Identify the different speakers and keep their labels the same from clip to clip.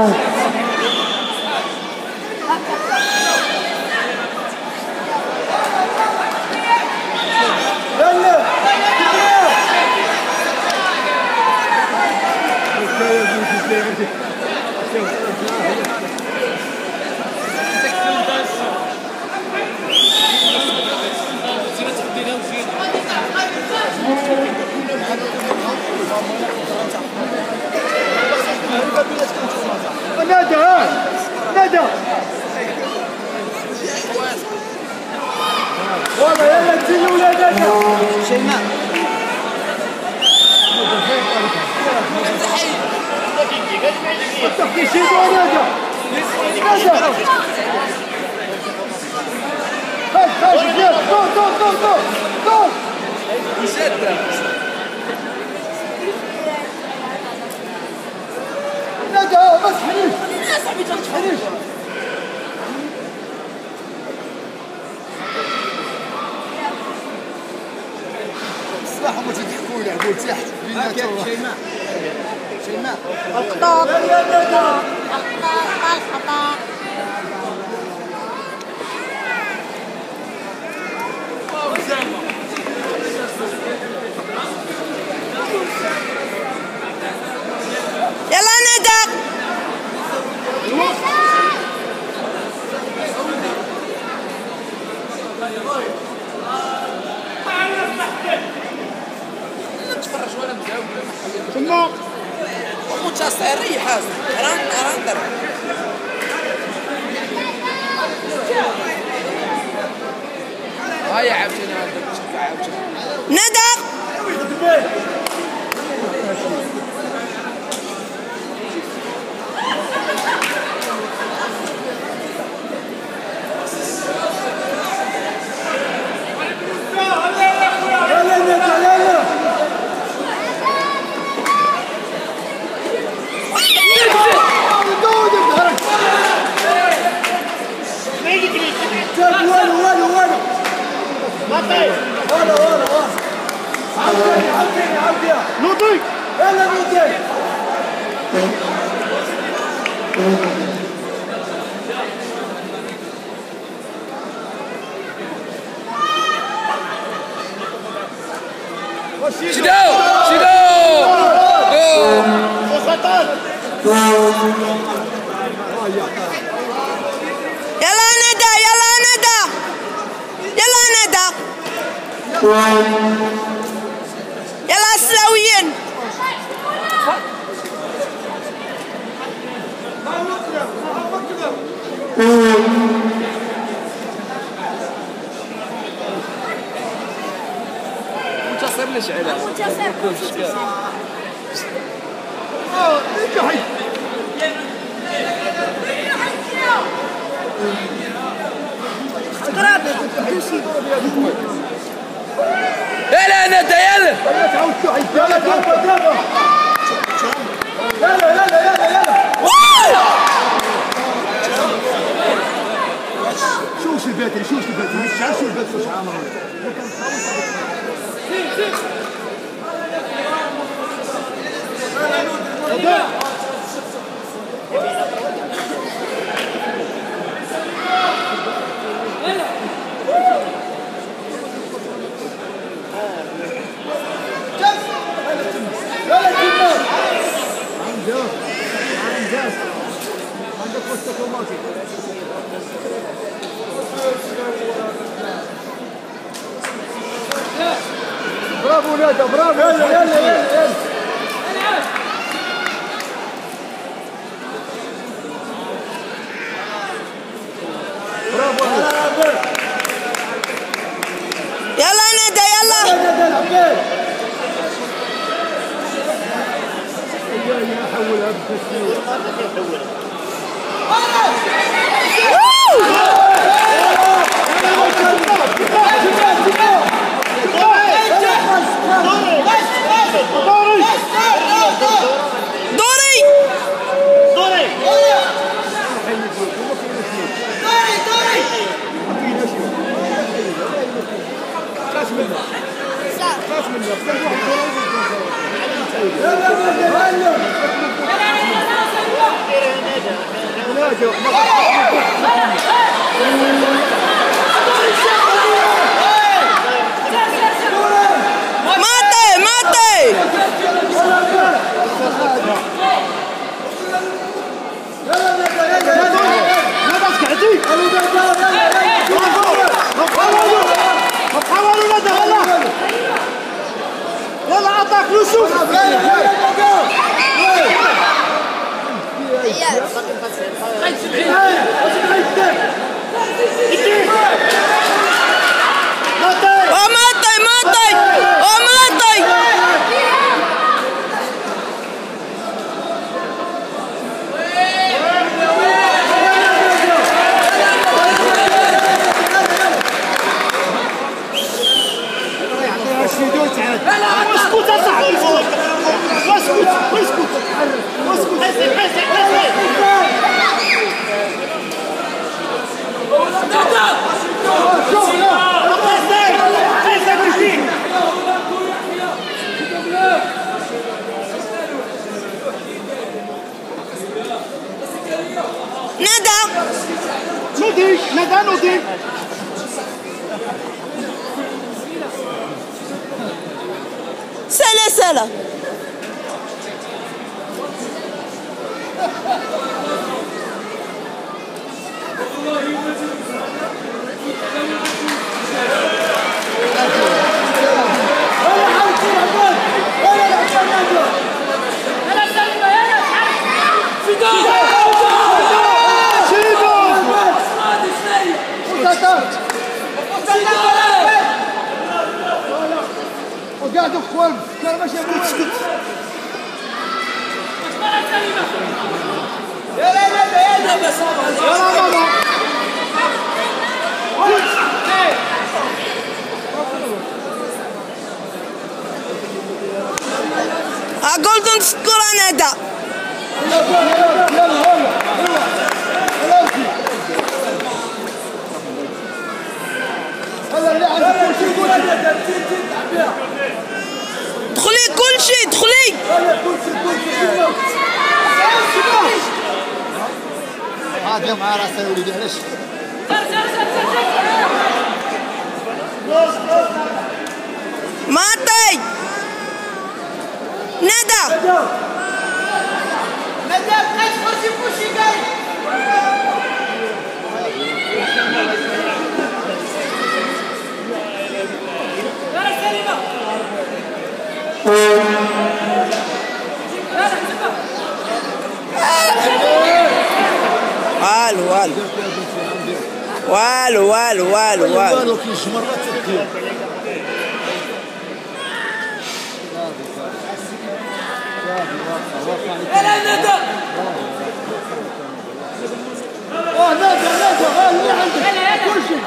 Speaker 1: ندى والله يلا تجي ولاد شيماء التحكي شي ندى go ندى بس حريش يا صاحبي حريش الصراحة ما تضحكوا لي عبود تحت بيناتهم شيماء الخطاب الخطاب
Speaker 2: يلا ندى
Speaker 1: ثم
Speaker 3: متصل ريح هذا راندر هاي عبتنا
Speaker 2: ندى
Speaker 1: نوطي يلا نوطي
Speaker 3: شدو
Speaker 2: يلا ندى يلا ندى يلا ندى يلا السلاويين
Speaker 3: منتصر ليش علاج؟ منتصر يلا ندى يلا
Speaker 1: شوش الباتري مش عارف شو الباتري وش عامل عندك وسط طماطم برافو ندى برافو يلا برافو
Speaker 2: يلا ندى يلا
Speaker 1: احولها بالتسليم
Speaker 2: دوري
Speaker 1: يلا يلا عطاك يوسف اسكت يا صاحبي ندى
Speaker 2: سلة
Speaker 1: وقاعد اخوان كان ماشي اسكت
Speaker 3: يلا بس
Speaker 2: جولدن سكور ندى دخلي كل شيء دخلي
Speaker 1: هذا مع راسه ولدي علاش
Speaker 2: ماتي ندى
Speaker 4: بقيت خرجي كلشي جاي
Speaker 2: والو
Speaker 3: يلا ندى
Speaker 1: ندى اللي عندك كل شيء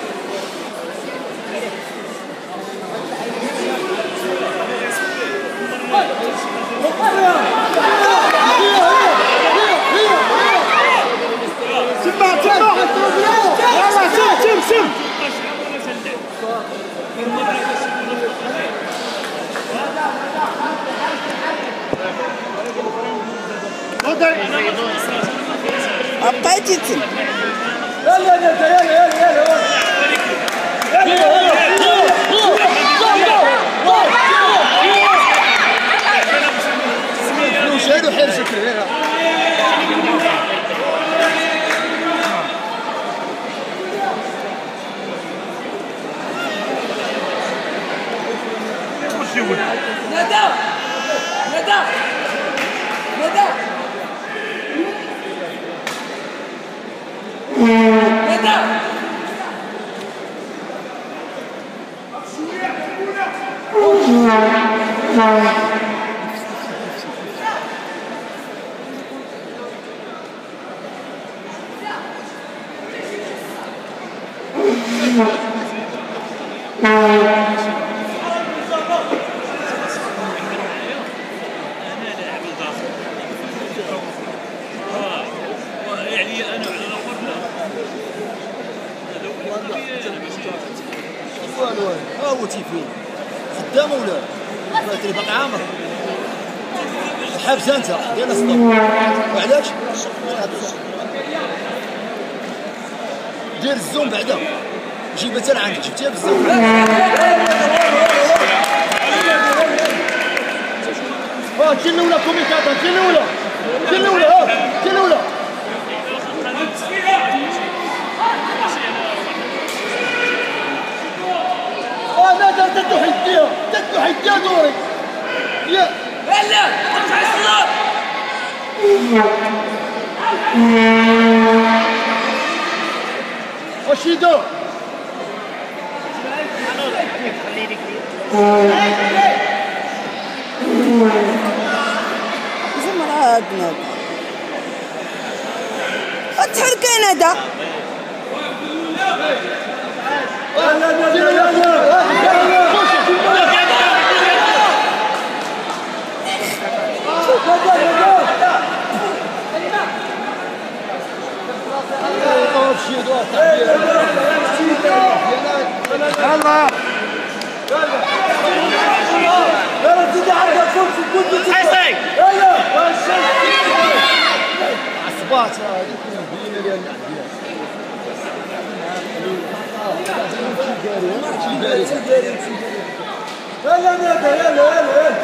Speaker 1: سم
Speaker 2: بقيتي
Speaker 1: يلا شاهدوا حير شكرا هاوتي فين خدامه ولا اللي باقي عامر حابسه انت ديال الصدر وعلاش دير الزوم بعدا جيبها حتى لعندك جبتيها بالزوم كي الاولى كوميكاتا كي الاولى كي الاولى كي الاولى لا تدو حيديها دوري يا
Speaker 3: هلا ارجع الصلاة
Speaker 1: رشيدو
Speaker 2: زمرات ندى اتحرك يا ندى
Speaker 1: عصبات يلا نادى يلا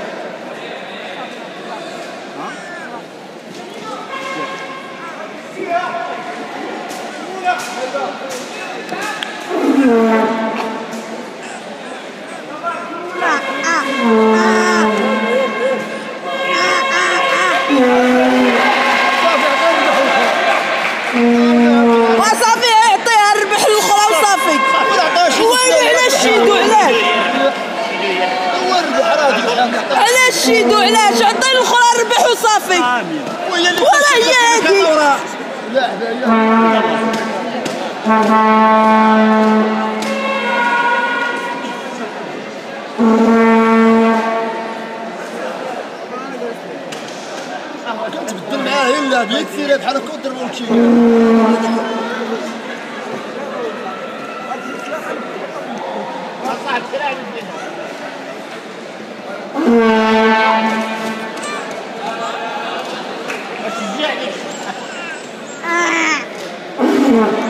Speaker 2: وصافي عطيها الربح للاخرى وصافي ويلي علاش شيدو علاش شيدو علاش عطي الاخرى الربح وصافي ولا هي هادي
Speaker 1: كتبدل معاه هي اللعب يكثر بحال هكا وضربو الكيك
Speaker 2: Ah!